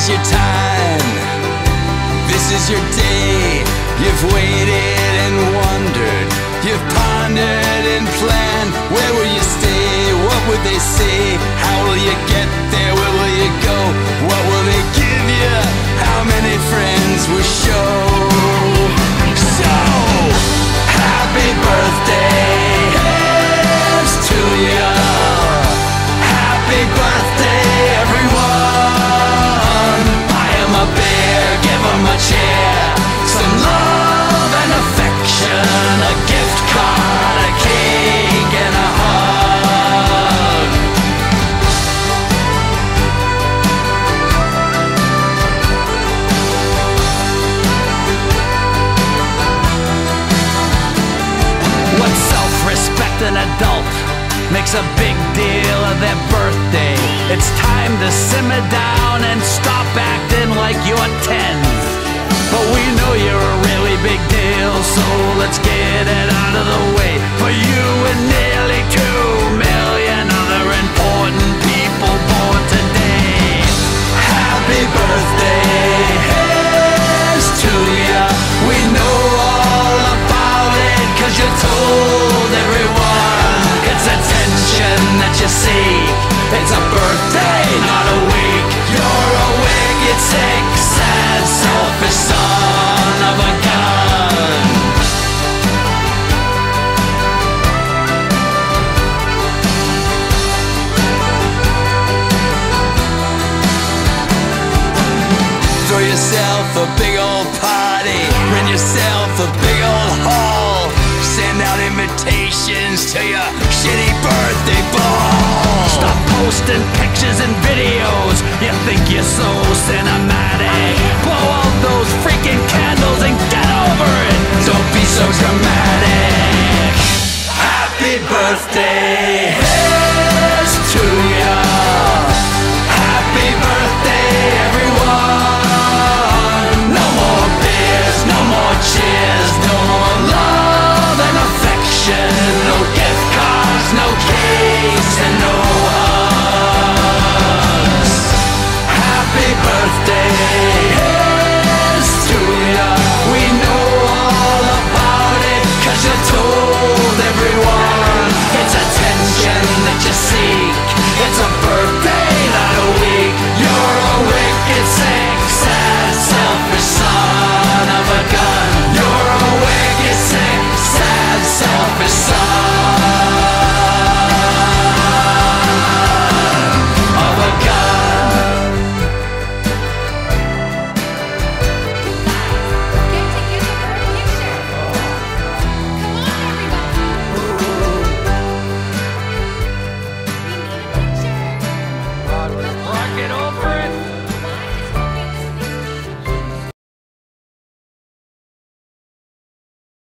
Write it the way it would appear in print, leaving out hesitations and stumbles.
is your time, this is your day. You've waited and wondered, you've pondered and planned. Where will you stay? What would they say? How will you get there? Where will you go? What will they give you? How many friends will show? So, happy birthday, here's to you. Happy birthday, everyone. Buy 'em a beer, give 'em a chair, some love and affection, a gift card, a cake, and a hug. What self-respecting adult makes a big deal of their birthday? It's time to simmer down and stop acting like you're 10. But we know you're a really big deal, so let's get it out of the way. For you and nearly 2 million other important people born today. Happy birthday, here's to ya. We know all about it, 'cause you told everyone. It's attention that you seek. It's a birthday, not a week. You're a wicked, sick, sad, selfish son of a gun. Throw yourself a big old party, rent yourself a big old hall, send out invitations to your shitty birthday ball. Stop posting pictures and videos, you think you're so cinematic. Blow out those freaking candles and get over it. Don't be so dramatic. Happy birthday, here's to ya. Happy birthday, everyone. No more beers, no more cheers, no more love and affection. No gift cards, no cakes, and no hugs. Happy birthday, here's to ya. We know all about it, 'cause you told everyone. It's attention that you seek. It's a birthday, not a week. You're a wicked, sick, sad, selfish son of a gun. You're a wicked, sick, sad, selfish son of a gun. Rock it over.